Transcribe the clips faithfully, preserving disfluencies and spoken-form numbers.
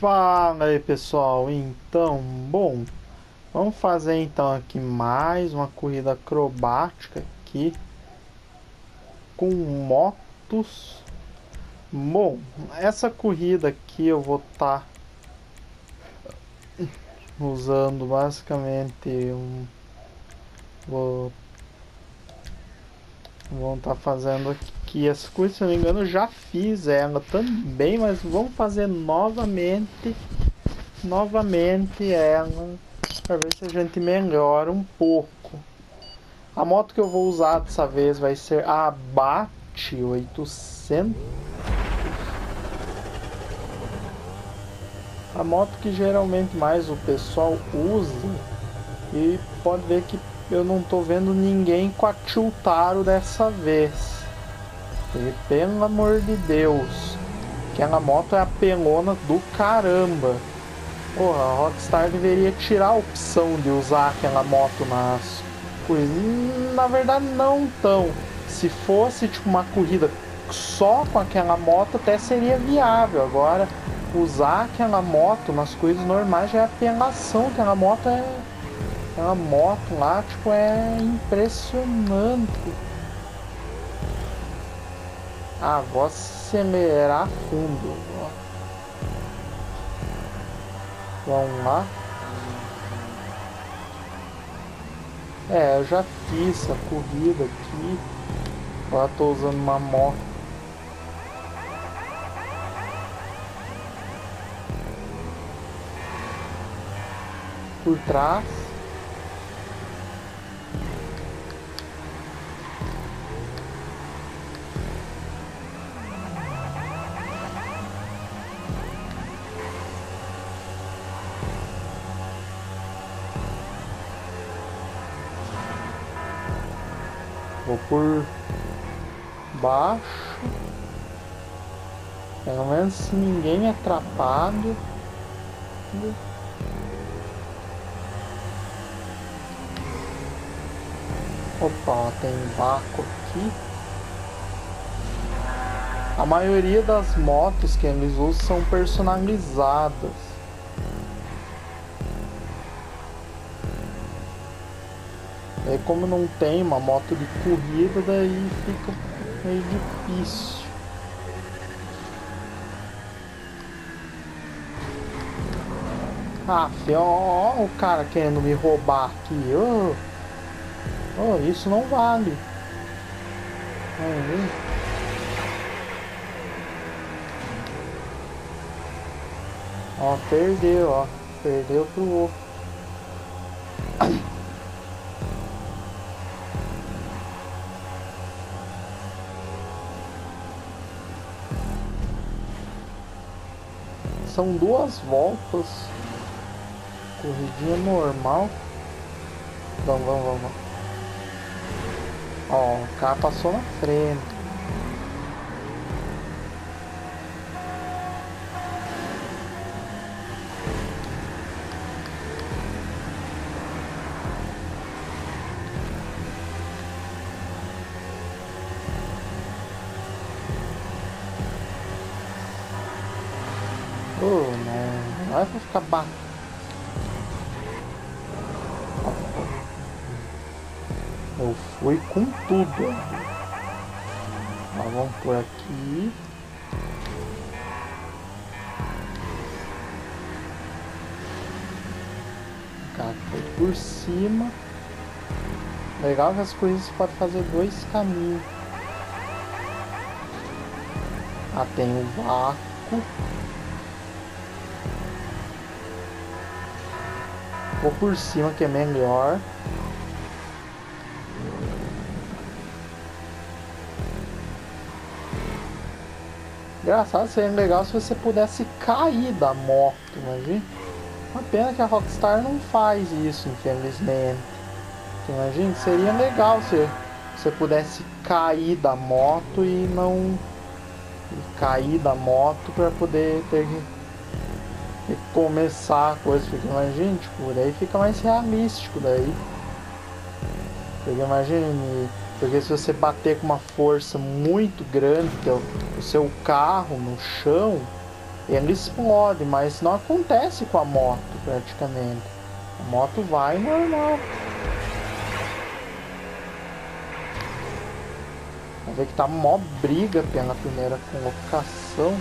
Fala aí pessoal, então, bom, vamos fazer então aqui mais uma corrida acrobática aqui com motos. Bom, essa corrida aqui eu vou estar usando basicamente um, vou, vou estar fazendo aqui essa coisa, se eu não me engano eu já fiz ela também, mas vamos fazer novamente, novamente ela. Para ver se a gente melhora um pouco. A moto que eu vou usar dessa vez vai ser a Abate oitocentos. A moto que geralmente mais o pessoal usa. E pode ver que eu não tô vendo ninguém com a Tiltaro dessa vez. E pelo amor de Deus, aquela moto é apelona do caramba. Porra, a Rockstar deveria tirar a opção de usar aquela moto nas coisas. Na verdade, não tão. Se fosse tipo uma corrida só com aquela moto, até seria viável. Agora, usar aquela moto nas coisas normais já é apelação. Aquela moto é. Aquela moto lá, tipo, é impressionante. Ah, vou acelerar fundo. Ó. Vamos lá. É, eu já fiz a corrida aqui. Agora tô usando uma moto. Por trás. Vou por baixo, pelo menos se ninguém me atrapalha. Opa, tem vácuo aqui. A maioria das motos que eles usam são personalizadas. Aí como não tem uma moto de corrida, daí fica meio difícil. Ah, ó, ó, o cara querendo me roubar aqui. Oh, oh, isso não vale. Uhum. Ó, perdeu, ó. Perdeu pro outro. São duas voltas. Corridinha normal. Vamos, vamos, vamos. Ó, o cara passou na frente. Oh, não. Não é pra ficar batendo. Eu fui com tudo. Ó, vamos por aqui. O cara foi por cima. Legal que as coisas você pode fazer dois caminhos. Ah, tem o vácuo. Vou por cima que é melhor. Engraçado, seria legal se você pudesse cair da moto, imagina. Uma pena que a Rockstar não faz isso, infelizmente. Imagina, seria legal se você pudesse cair da moto e não e cair da moto para poder ter que, ter que começar a coisa. Porque imagina, tipo, daí fica mais realístico daí. Porque imagine. Porque se você bater com uma força muito grande, que é o, o seu carro no chão, ele explode, mas não acontece com a moto praticamente. A moto vai normal. Vamos ver que tá mó briga pela primeira colocação.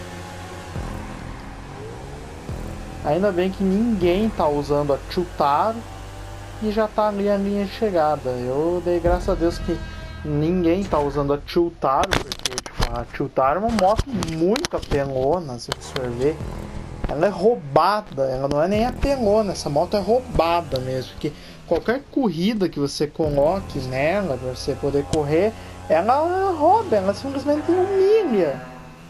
Ainda bem que ninguém tá usando a Chutaro e já tá ali a linha de chegada. Eu dei graças a Deus que ninguém tá usando a Chutaro, porque tipo, a Chutaro é uma moto muito apelona, se você for ver. Ela é roubada, ela não é nem apelona, essa moto é roubada mesmo, porque qualquer corrida que você coloque nela para você poder correr, ela rouba, ela simplesmente humilha.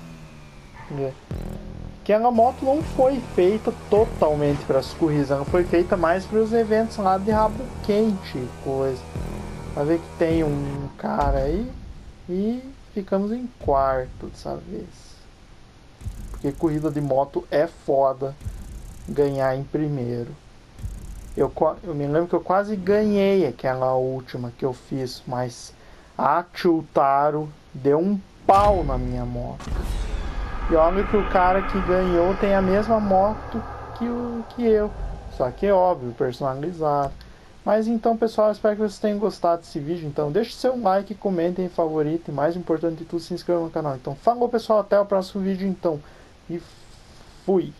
Aquela moto não foi feita totalmente para as corridas, ela foi feita mais para os eventos lá de rabo quente e coisa. Vai ver que tem um cara aí e ficamos em quarto dessa vez. Porque corrida de moto é foda ganhar em primeiro. Eu, eu me lembro que eu quase ganhei aquela última que eu fiz, mas a Chutaro deu um pau na minha moto. E olha que o cara que ganhou tem a mesma moto que, o, que eu. Só que é óbvio, personalizado. Mas então, pessoal, espero que vocês tenham gostado desse vídeo. Então, deixe seu like, comentem, favorito. E mais importante de tudo, se inscreva no canal. Então, falou, pessoal. Até o próximo vídeo, então. E fui!